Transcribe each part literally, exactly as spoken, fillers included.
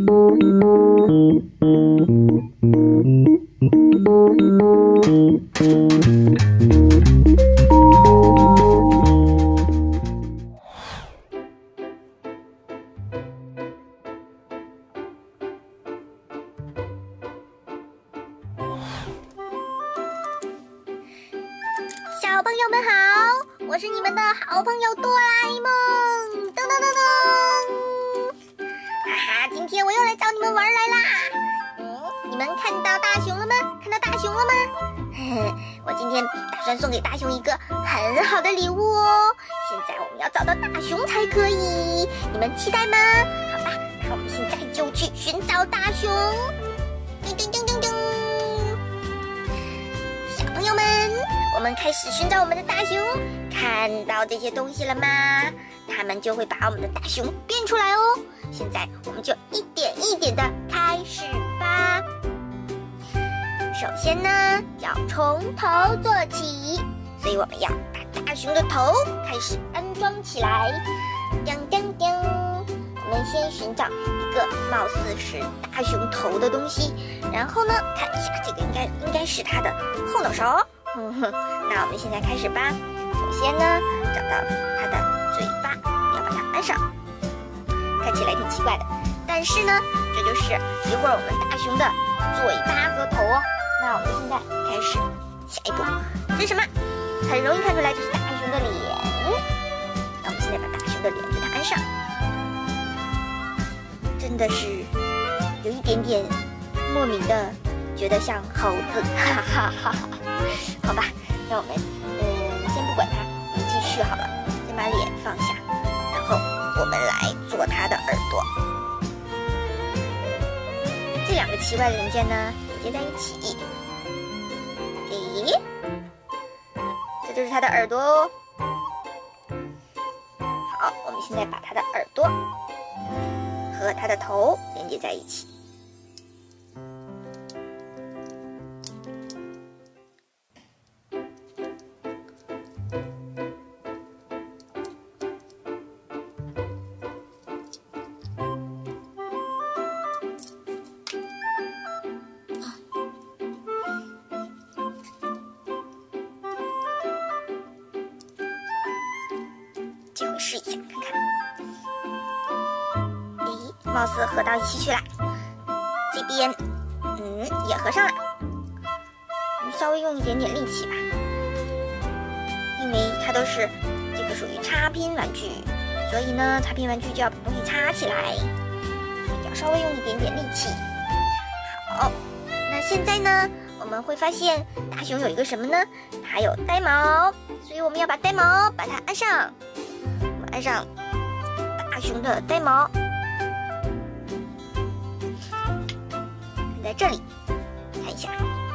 小朋友们好，我是你们的好朋友哆啦 A 梦。噔噔噔噔，哈哈，今天我又来找你们玩来啦。嗯，你们看到大熊了吗？看到大熊了吗？嘿嘿，我今天打算送给大熊一个很好的礼物哦。现在我们要找到大熊才可以，你们期待吗？好吧，那我们现在就去寻找大熊。叮叮叮叮叮，小朋友们，我们开始寻找我们的大熊。看到这些东西了吗？他们就会把我们的大熊变出来哦。现在我们就一点一点的开始吧。首先呢，要从头做起，所以我们要把大熊的头开始安装起来。叮叮叮，我们先寻找一个貌似是大熊头的东西，然后呢，看一下这个应该应该是它的后脑勺。哼哼，那我们现在开始吧。首先呢，找到它的嘴巴，要把它安上。看起来挺奇怪的，但是呢，这就是一会儿我们大熊的嘴巴和头哦。那我们现在开始下一步，这是什么？很容易看出来这是大熊的脸。那我们现在把大熊的脸给它安上，真的是有一点点莫名的觉得像猴子，哈哈哈哈。好吧，那我们嗯先不管它，我们继续好了。先把脸放下，然后我们来做它的耳朵。这两个奇怪的零件呢，连接在一起。诶，这就是它的耳朵哦。好，我们现在把它的耳朵和它的头连接在一起。这回试一下看看，咦，貌似合到一起去了。这边，嗯，也合上了。我们稍微用一点点力气吧，因为它都是这个属于插拼玩具，所以呢，插拼玩具就要把东西插起来，所以要稍微用一点点力气。好，那现在呢，我们会发现大熊有一个什么呢？它有呆毛，所以我们要把呆毛把它安上。安上大熊的呆毛，在这里看一下，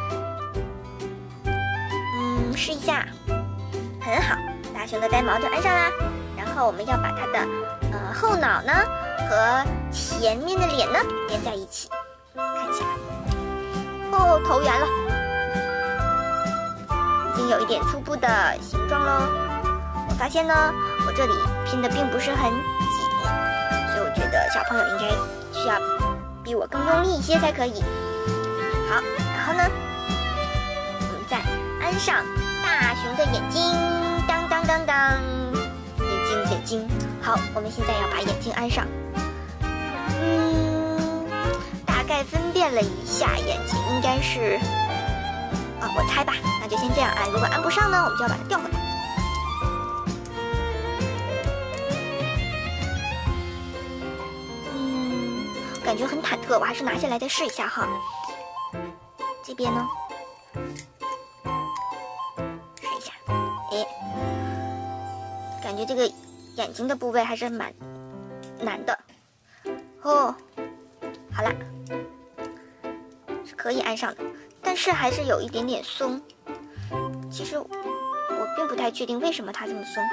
嗯，试一下，很好，大熊的呆毛就安上啦。然后我们要把它的呃后脑呢和前面的脸呢连在一起，看一下，哦，头圆了，已经有一点初步的形状喽。我发现呢，我这里拼的并不是很紧，所以我觉得小朋友应该需要比我更用力一些才可以。好，然后呢，我们再安上大熊的眼睛，当当当当，眼睛眼睛。好，我们现在要把眼睛安上。嗯，大概分辨了一下，眼睛应该是，啊，我猜吧，那就先这样安。如果安不上呢，我们就要把它调回来。感觉很忐忑，我还是拿下来再试一下哈。这边呢，试一下，哎，感觉这个眼睛的部位还是蛮难的。哦，好啦，是可以按上的，但是还是有一点点松。其实我并不太确定为什么它这么松。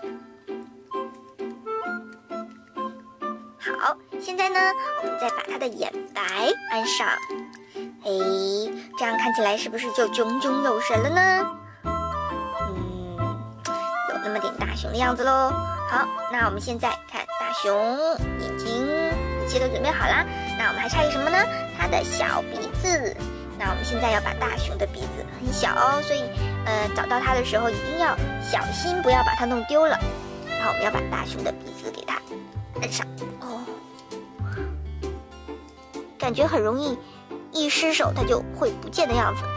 好，现在呢，我们再把它的眼白安上。哎，这样看起来是不是就炯炯有神了呢？嗯，有那么点大熊的样子喽。好，那我们现在看大熊眼睛，一切都准备好啦。 那我们还差一什么呢？它的小鼻子。那我们现在要把大熊的鼻子很小哦，所以呃找到它的时候一定要小心，不要把它弄丢了。然后我们要把大熊的鼻子给它按上。哦，感觉很容易一失手它就会不见的样子。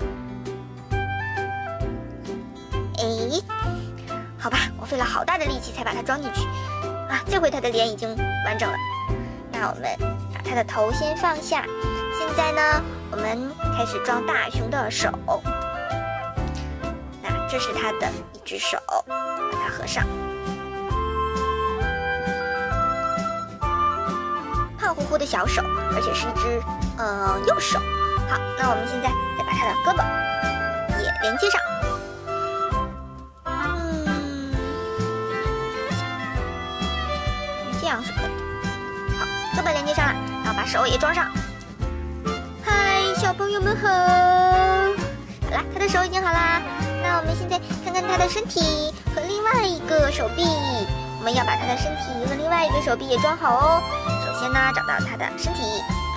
哎，好吧，我费了好大的力气才把它装进去啊！这回它的脸已经完整了。那我们把它的头先放下。现在呢，我们开始装大熊的手。那这是它的一只手，把它合上。胖乎乎的小手，而且是一只呃右手。好，那我们现在再把它的胳膊也连接上。嗯，这样是可以的。好，胳膊连接上了，然后把手也装上。小朋友们好，好啦，他的手已经好啦。那我们现在看看他的身体和另外一个手臂，我们要把他的身体和另外一个手臂也装好哦。首先呢，找到他的身体，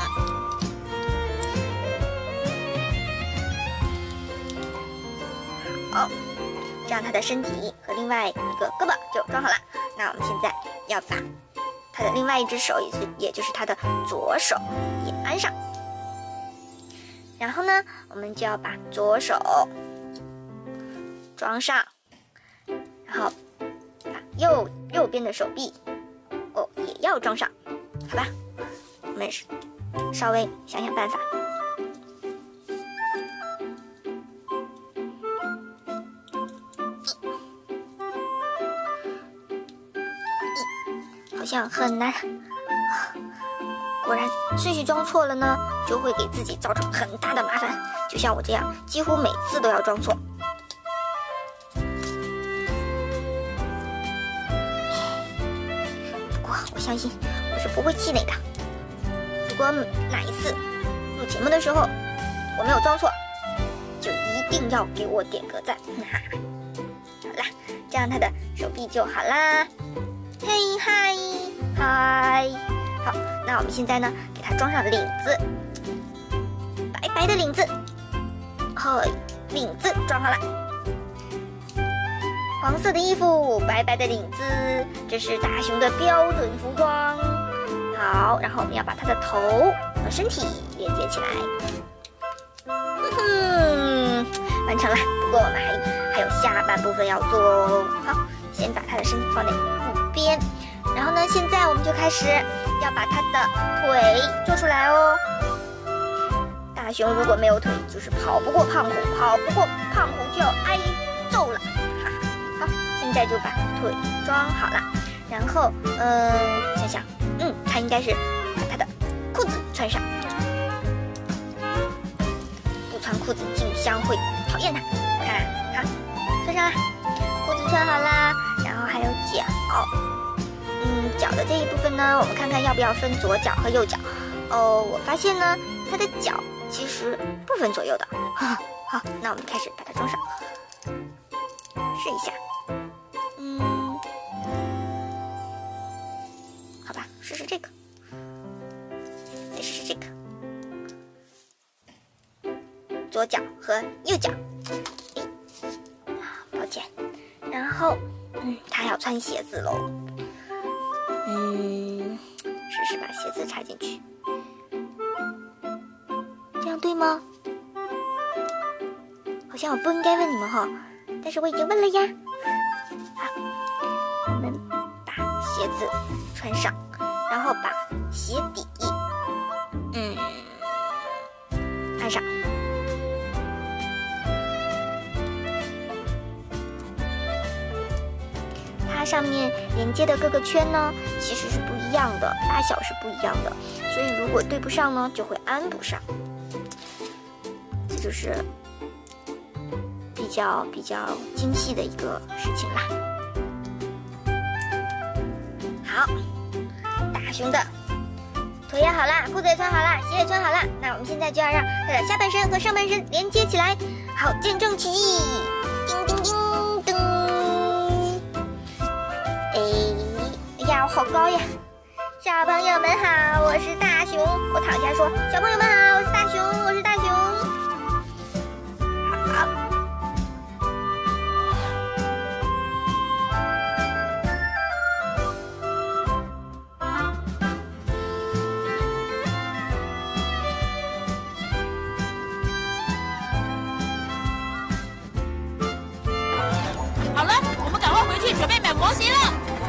好，这样他的身体和另外一个胳膊就装好了。那我们现在要把他的另外一只手，也是也就是他的左手也安上。然后呢，我们就要把左手装上，然后把右右边的手臂哦也要装上，好吧？我们稍微想想办法。好像很难。果然，顺序装错了呢，就会给自己造成很大的麻烦。就像我这样，几乎每次都要装错。不过我相信我是不会气馁的。如果哪一次录节目的时候我没有装错，就一定要给我点个赞。好啦，这样他的手臂就好啦。嘿嗨嗨。好，那我们现在呢，给它装上领子，白白的领子，嘿，领子装好了。黄色的衣服，白白的领子，这是大熊的标准服装。好，然后我们要把它的头和身体连接起来。哼哼，完成了。不过我们还还有下半部分要做哦。好，先把它的身体放在右边。然后呢，现在我们就开始要把它的腿做出来哦。大熊如果没有腿，就是跑不过胖虎，跑不过胖虎就要挨揍了。哈哈，好，现在就把腿装好了。然后，嗯、呃，想想，嗯，他应该是把他的裤子穿上。不穿裤子，静香会讨厌他。看，好，穿上了，裤子穿好啦。然后还有脚。嗯，脚的这一部分呢，我们看看要不要分左脚和右脚。哦，我发现呢，它的脚其实不分左右的。好，那我们开始把它装上，试一下。嗯，好吧，试试这个，再试试这个，左脚和右脚。诶，抱歉。然后，嗯，他要穿鞋子喽。嗯，试试把鞋子插进去，这样对吗？好像我不应该问你们哈，但是我已经问了呀。好，我们把鞋子穿上，然后把鞋底，嗯，按上。它上面连接的各个圈呢，其实是不一样的，大小是不一样的，所以如果对不上呢，就会安不上。这就是比较比较精细的一个事情啦。好，大熊的腿也好啦，裤子也穿好啦，鞋也穿好啦，那我们现在就要让它的下半身和上半身连接起来。好，见证奇迹，叮叮叮噔。哎呀，我好高呀！小朋友们好，我是大熊。 躺下说：“小朋友们好，我是大熊，我是大熊。”好。 好了，我们赶快回去准备买模型了。